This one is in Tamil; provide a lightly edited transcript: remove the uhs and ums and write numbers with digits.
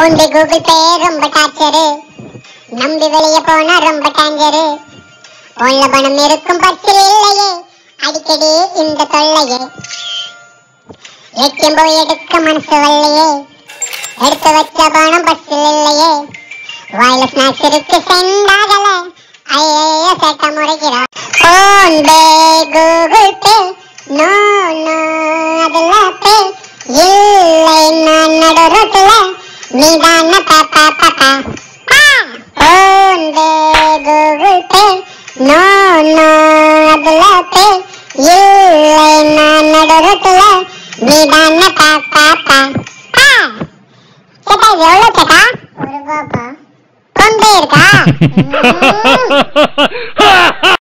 போன் பே கூகுள் பே ரொம்ப டார்ச்சரு, நம்பி வெளியே போனா ரொம்ப டேஞ்சரு. போன்ல பணம் இருக்கும் பர்சில் இல்லையே, அடிக்கடி இந்த தொல்லையே. ஏடிஎம் போய் எடுக்க மனசு வரலையே, எடுத்து வச்ச பணம் பர்சில் இல்லையே. வாயில ஸ்நாக்ஸ் இருக்கு சென்றாகல, ஐயோ சேட்ட முறைகிறா. PhonePe Google Pay no no அதுல பே இல்லை, நான் நடு ரோட்டுல நீதான பாப்பா பாப்பா. PhonePe Google Pay no no அதுல பே இல்லை, நான் நடு ரோட்டுல நீதான பாப்பா பாப்பா. சேட்டா இது எவ்வளவு சேட்டா? ஒரு ரூபாப்பா. போன் பே இருக்கா?